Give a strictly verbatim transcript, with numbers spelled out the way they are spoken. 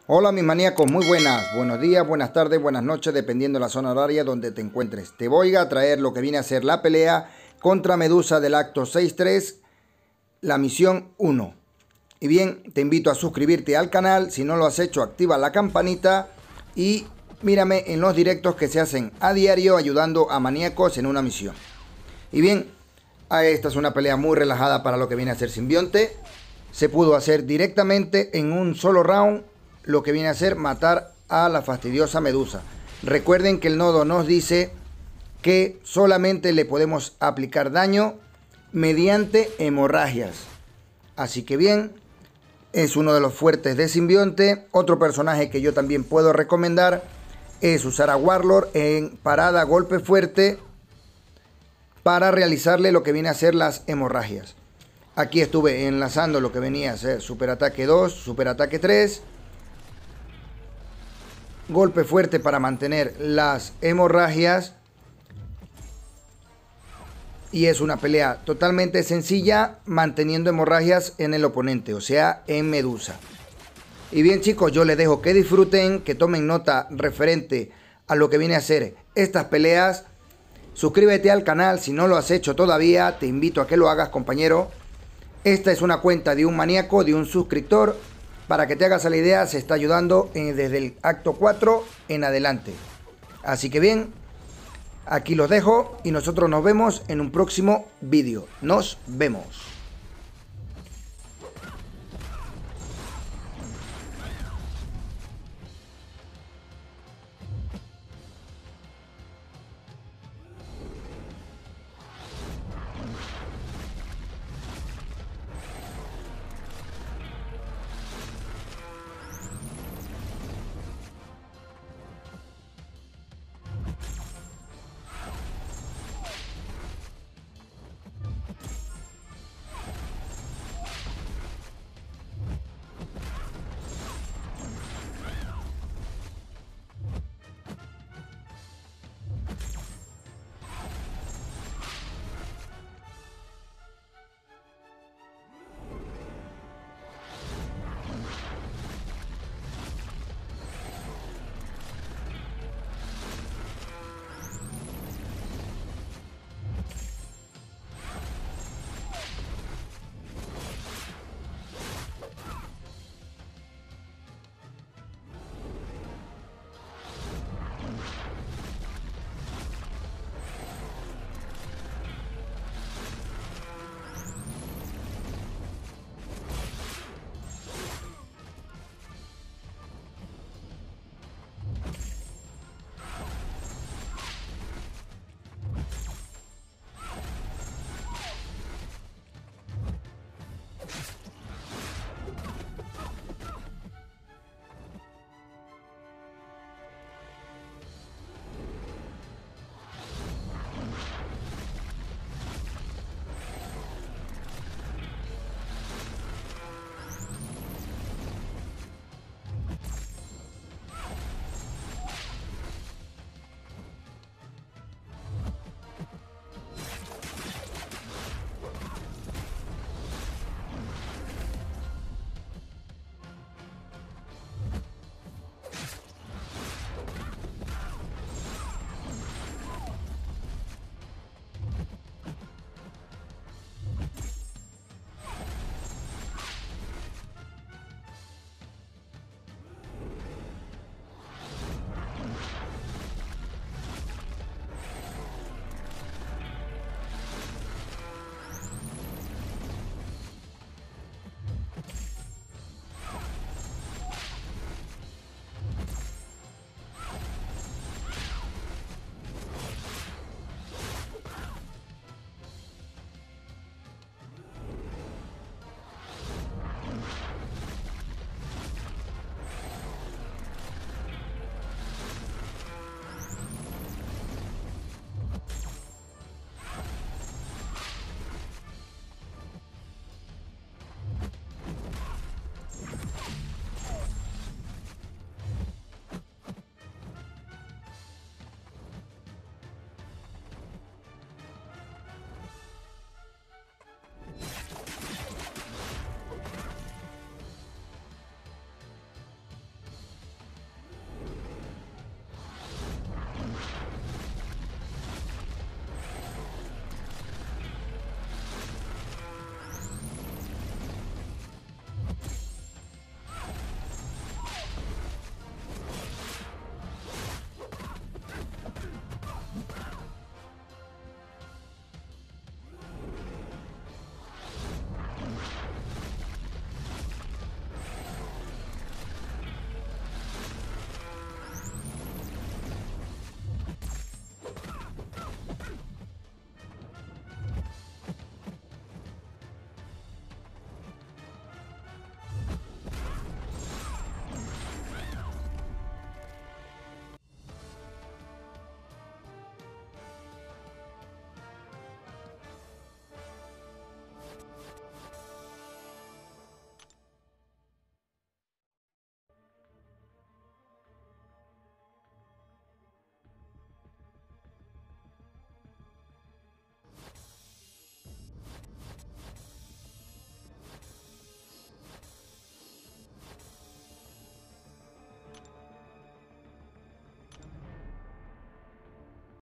Hola mis maníacos, muy buenas, buenos días, buenas tardes, buenas noches, dependiendo de la zona horaria donde te encuentres. Te voy a traer lo que viene a ser la pelea contra Medusa del acto seis tres, la misión uno. Y bien, te invito a suscribirte al canal, si no lo has hecho activa la campanita y mírame en los directos que se hacen a diario ayudando a maníacos en una misión. Y bien, esta es una pelea muy relajada para lo que viene a ser simbionte. Se pudo hacer directamente en un solo round lo que viene a ser matar a la fastidiosa Medusa. Recuerden que el nodo nos dice que solamente le podemos aplicar daño mediante hemorragias. Así que bien, es uno de los fuertes de simbionte. Otro personaje que yo también puedo recomendar es usar a Warlord en parada golpe fuerte para realizarle lo que viene a ser las hemorragias. Aquí estuve enlazando lo que venía a ser super ataque dos, super ataque tres. Golpe fuerte para mantener las hemorragias. Y es una pelea totalmente sencilla manteniendo hemorragias en el oponente, o sea, en Medusa. Y bien chicos, yo les dejo que disfruten, que tomen nota referente a lo que viene a ser estas peleas. Suscríbete al canal si no lo has hecho todavía, te invito a que lo hagas, compañero. Esta es una cuenta de un maníaco, de un suscriptor. Para que te hagas a la idea, se está ayudando desde el acto cuatro en adelante. Así que bien, aquí los dejo y nosotros nos vemos en un próximo vídeo. Nos vemos.